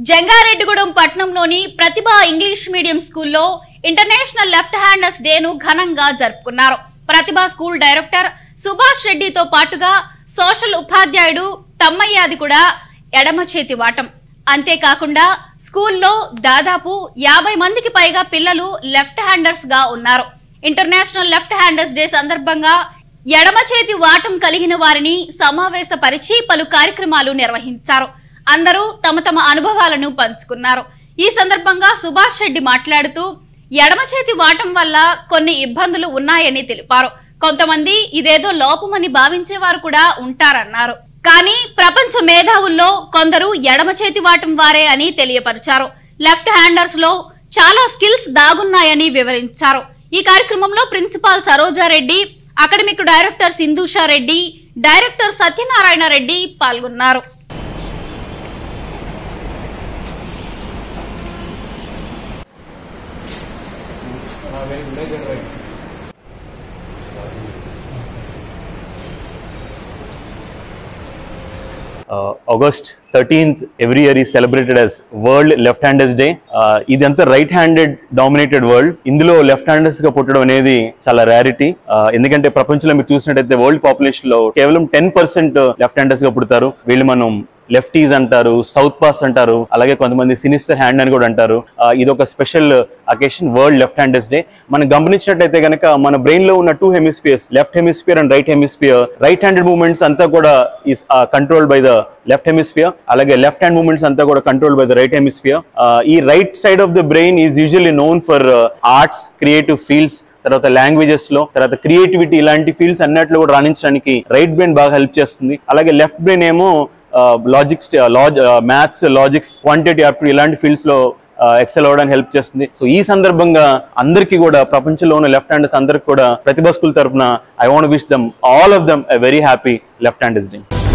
జంగారెడ్డిగూడెం పట్టణంలోని Pratibha English medium స్కూల్లో international left handers డేను ఘనంగా జరుపుకున్నారు. ప్రతిభ స్కూల్ డైరెక్టర్ సుభాష్ రెడ్డితో పాటుగా సోషల్ ఉపాధ్యాయుడు తమ్మయ్యది కూడా ఎడమ చేతి వాటం. అంతేకాకుండా స్కూల్లో దాదాపు 50 మందికి పైగా పిల్లలు లెఫ్ట్ హ్యాండర్స్ గా ఉన్నారు. ఇంటర్నేషనల్ లెఫ్ట్ హ్యాండర్స్ డే సందర్భంగా ఎడమ చేతి వాటం కలిగిన వారిని సమావేశపరిచి పలు కార్యక్రమాలు నిర్వహించారు. అందరూ తమ తమ అనుభవాలను పంచుకున్నారు. ఈ సందర్భంగా సుభాష్ రెడ్డి మాట్లాడుతూ ఎడమ చేతి వాటం వల్ల కొన్ని ఇబ్బందులు ఉన్నాయని తెలిపారు. కొంతమంది ఇదేదో లోపమని భావించేవారు కూడా ఉంటారన్నారు. కానీ ప్రపంచ మేధావుల్లో కొందరు ఎడమ చేతి వాటం వారే అని తెలియపరిచారు. లెఫ్ట్ హ్యాండర్స్ లో చాలా స్కిల్స్ దాగున్నాయని వివరించారు. ఈ కార్యక్రమంలో principal Saroja Reddy, academic director Sindhusha Reddy, director Satyanarayana Reddy పాల్గొన్నారు. August 13th every year is celebrated as World Left-Handers Day. ఇదంతా రైట్-హ్యాండెడ్ డామినేటెడ్ వరల్డ్. ఇందులో లెఫ్ట్ హ్యాండర్స్ గా పుట్టడం అనేది చాలా రేరిటీ. ఎందుకంటే ప్రపంచంలో మీరు చూసినట్టయితే వరల్డ్ పాపులేషన్ లో కేవలం 10% లెఫ్ట్ హ్యాండర్స్ గా పుడతారు. వీళ్ళు మనం లెఫ్టీస్ అంటారు, సౌత్ పాస్ అంటారు, అలాగే కొంతమంది సినిస్టర్ హ్యాండ్ అని కూడా అంటారు. ఇది ఒక special occasion, world left handers day. మనం గమనించినట్టయితే కనుక మన బ్రెయిన్ లో ఉన్న 2 hemispheres, left hemisphere and right hemisphere, right handed movements అంతా కూడా is controlled by the left hemisphere, అలాగే లెఫ్ట్ హ్యాండ్ మూవ్మెంట్స్ అంతా కూడా controlled by the right hemisphere. ఈ right side of the brain is usually known for arts, creative fields, తర్వాత languages లో, తర్వాత creativity, ఇలాంటి ఫీల్డ్స్ అన్నిట్లో కూడా రాణించడానికి రైట్ బ్రెయిన్ బాగా హెల్ప్ చేస్తుంది. అలాగే లెఫ్ట్ బ్రెయిన్ ఏమో logics, maths, logics, quantity aptitude ఇలాంటి ఫీల్డ్స్ లో ఎక్సెల్ అవ్వడానికి హెల్ప్ చేస్తుంది. సో ఈ సందర్భంగా అందరికీ కూడా, ప్రపంచంలో ఉన్న లెఫ్ట్ హ్యాండర్స్ అందరికి కూడా ప్రతిభ స్కూల్ తరఫున I want wish them, all of them, a very happy left handers day.